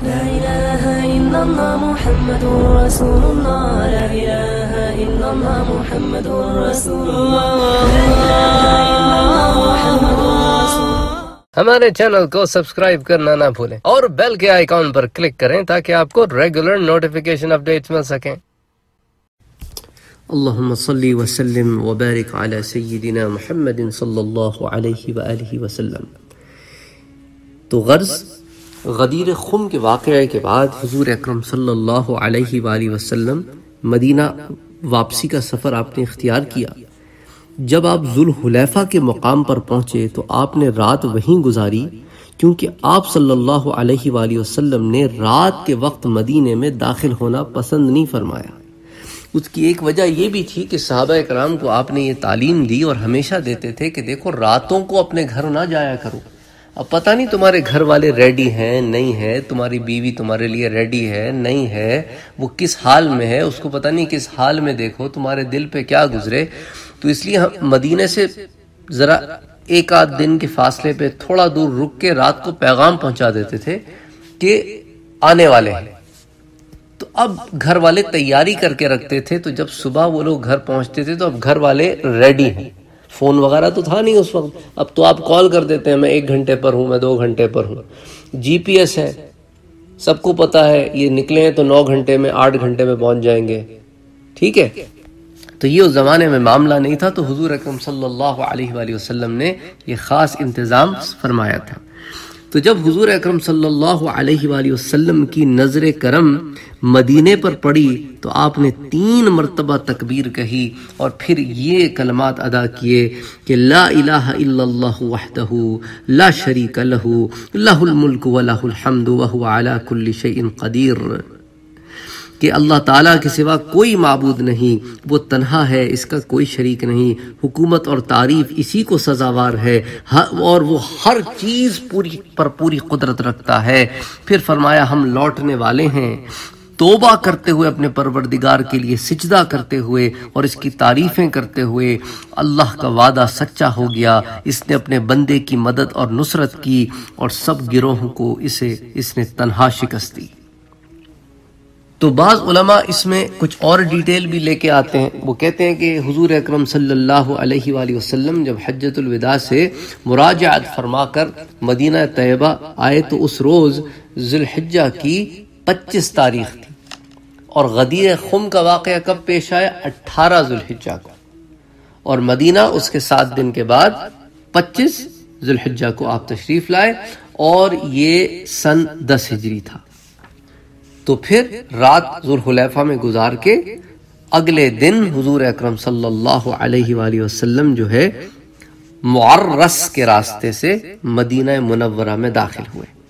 لا إله إلا الله محمد رسول الله لا إله إلا الله محمد رسول الله لا إله إلا الله محمد رسول الله. ہمارے چینل کو سبسکرائب کرنا نہ بھولیں اور بیل کے آئیکن پر کلک کریں تاکہ آپ کو ریگولر نوٹیفیکیشن اپڈیٹس مل سکیں. اللہم صلی وسلم وبارک علی سیدنا محمد صلی اللہ علیہ وآلہ وسلم. تو غرض غدیر خم کے واقعے کے بعد حضور اکرم صلی اللہ علیہ وآلہ وسلم مدینہ واپسی کا سفر آپ نے اختیار کیا. جب آپ ذوالحلیفہ کے مقام پر پہنچے تو آپ نے رات وہیں گزاری، کیونکہ آپ صلی اللہ علیہ وآلہ وسلم نے رات کے وقت مدینے میں داخل ہونا پسند نہیں فرمایا. اس کی ایک وجہ یہ بھی تھی کہ صحابہ کرام کو آپ نے یہ تعلیم دی اور ہمیشہ دیتے تھے کہ دیکھو راتوں کو اپنے گھر نہ جایا کرو. اب پتہ نہیں تمہارے گھر والے ریڈی ہیں نہیں ہے، تمہاری بیوی تمہارے لیے ریڈی ہے نہیں ہے، وہ کس حال میں ہے، اس کو پتہ نہیں کس حال میں، دیکھو تمہارے دل پہ کیا گزرے. تو اس لیے ہم مدینے سے ذرا ایک آدھ دن کے فاصلے پہ تھوڑا دور رک کے رات کو پیغام پہنچا دیتے تھے کہ آنے والے ہیں. تو اب گھر والے تیاری کر کے رکھتے تھے، تو جب صبح وہ لوگ گھر پہنچتے تھے تو اب گھر والے ریڈی ہیں. فون وغیرہ تو تھا نہیں اس وقت، اب تو آپ کال کر دیتے ہیں میں 1 گھنٹے پر ہوں، میں 2 گھنٹے پر ہوں. جی پی ایس ہے، سب کو پتا ہے یہ نکلے ہیں تو 9 گھنٹے میں 8 گھنٹے میں پہنچ جائیں گے. ٹھیک ہے، تو یہ اس زمانے میں معاملہ نہیں تھا، تو حضور اکرم صلی اللہ علیہ وآلہ وسلم نے یہ خاص انتظام فرمایا تھا. تو جب حضور اکرم صلی اللہ علیہ وآلہ وسلم کی نظر کرم مدینے پر پڑی تو آپ نے 3 مرتبہ تکبیر کہی اور پھر یہ کلمات ادا کیے کہ لا الہ الا اللہ وحدہ لا شریک لہ لہ الملک ولہ الحمد وہو علی کل شیء قدیر، کہ اللہ تعالیٰ کے سوا کوئی معبود نہیں، وہ تنہا ہے، اس کا کوئی شریک نہیں، حکومت اور تعریف اسی کو سزاوار ہے اور وہ ہر چیز پوری قدرت رکھتا ہے. پھر فرمایا ہم لوٹنے والے ہیں توبہ کرتے ہوئے اپنے پروردگار کے لیے سجدہ کرتے ہوئے اور اس کی تعریفیں کرتے ہوئے. اللہ کا وعدہ سچا ہو گیا، اس نے اپنے بندے کی مدد اور نصرت کی اور سب گروہوں کو اس نے تنہا شکست دی. تو بعض علماء اس میں کچھ اور ڈیٹیل بھی لے کے آتے ہیں. وہ کہتے ہیں کہ حضور اکرم صلی اللہ علیہ وآلہ وسلم جب حجۃ الوداع سے مراجعت فرما کر مدینہ طیبہ آئے تو اس روز ذوالحجہ کی 25 تاریخ تھی اور غدیر خم کا واقعہ کب پیش آیا؟ 18 ذوالحجہ کو، اور مدینہ اس کے 7 دن کے بعد 25 ذوالحجہ کو آپ تشریف لائے اور یہ سن 10 ہجری تھا. تو پھر رات ذوالحلیفہ میں گزار کے اگلے دن حضور اکرم صلی اللہ علیہ وآلہ وسلم جو ہے معرس کے راستے سے مدینہ منورہ میں داخل ہوئے.